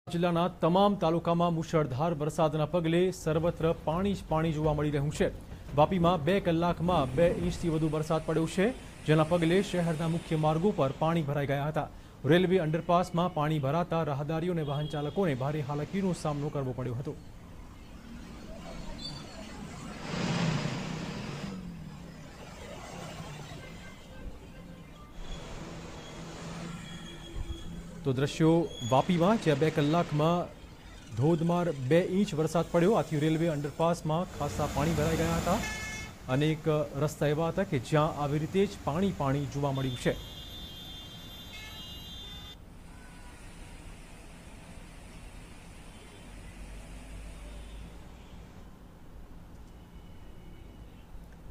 જિલ્લાના તમામ તાલુકામાં મુશળધાર વરસાદના પગલે સર્વત્ર પાણી જ પાણી જોવા મળી રહ્યું છે। વાપીમાં 2 કલાકમાં 2 ઇંચથી વધુ વરસાદ પડ્યો છે, જેના પગલે શહેરના મુખ્ય માર્ગો પર પાણી ભરાઈ ગયા હતા। રેલવે અંડરપાસમાં પાણી ભરાતા રાહદારીઓ અને વાહન ચાલકોને ભારે હાલાકીનો સામનો કરવો પડ્યો હતો। तो दृश्यों वापी में ज्यां 2 कलाक में धोधमार 2 इंच वरसाद पड़ो। आथी रेलवे अंडरपास में खासा पानी भराई गया था। अनेक रस्ता एवा था कि ज्यां आवी रीते ज पाणी जोवा मळ्युं छे।